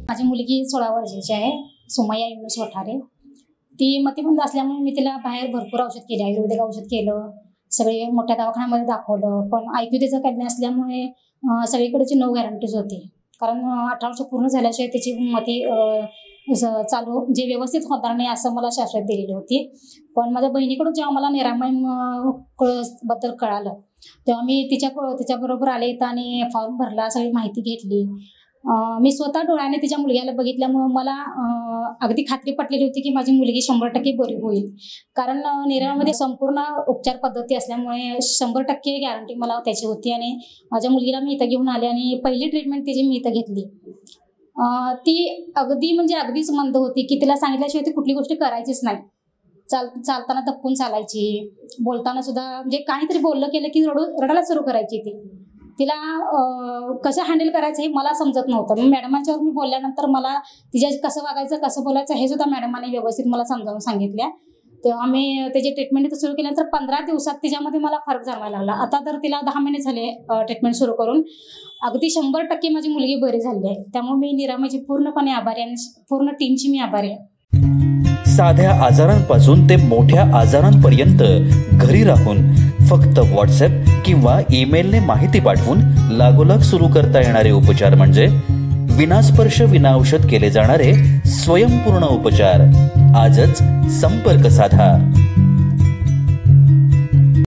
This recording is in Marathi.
माझी मुलगी 16 वर्षाची आहे, सुमय्या युनुस वठारे. ती मतिमंद असल्यामुळे मी तिला बाहेर भरपूर औषध केले, आयुर्वेदिक औषध केलं, सगळे मोठ्या दवाखान्यामध्ये दाखवलं. पण ऐक्यू तिचं कमी असल्यामुळे सगळीकडेची नो गॅरंटीज होती. कारण 18 वर्ष पूर्ण झाल्याशिवाय त्याची मती चालू जे व्यवस्थित होणार नाही असं मला शास्त्रात दिलेली होती. पण माझ्या बहिणीकडून जेव्हा मला निरामय बद्दल कळालं तेव्हा मी तिच्याबरोबर आले आणि फॉर्म भरला, सगळी माहिती घेतली. मी स्वतः डोळ्याने तिच्या मुलग्याला बघितल्यामुळे मला अगदी खात्री पटलेली होती की माझी मुलगी 100% बरी होईल. कारण निरामयमध्ये संपूर्ण उपचार पद्धती असल्यामुळे 100% गॅरंटी मला त्याची होती. आणि माझ्या मुलगीला मी इथं घेऊन आले आणि पहिली ट्रीटमेंट तिची मी इथं घेतली. ती अगदीच मंद होती की तिला सांगितल्याशिवाय ती कुठली गोष्ट करायचीच नाही. चालताना तप्पून चालायची, बोलताना सुद्धा म्हणजे काहीतरी बोललं केलं की रडायला सुरू करायची. तिला कसं हँडल करायचं हे मला समजत नव्हतं. मॅडमांच्यावर मी बोलल्यानंतर मला तिच्या कसं वागायचं, कसं बोलायचं हे सुद्धा मॅडमांनी व्यवस्थित मला समजावून सांगितल्या. तेव्हा मी त्याची ट्रीटमेंट इथं सुरू केल्यानंतर 15 दिवसात तिच्यामध्ये मला फरक जाणवायला लागला. आता तर तिला 10 महिने झाले ट्रीटमेंट सुरू करून. अगदी 100% माझी मुलगी बरी झाली आहे. त्यामुळे मी निरामयची पूर्णपणे आभारी आणि पूर्ण टीमची मी आभारी आहे. साध्या आजारांपासून ते मोठ्या आजारांपर्यंत घरी राहून फक्त व्हॉट्सअप किंवा ईमेलने माहिती पाठवून लागोलाग सुरू करता येणारे उपचार म्हणजे विनास्पर्श विनाऔषध केले जाणारे स्वयंपूर्ण उपचार. आजच संपर्क साधा.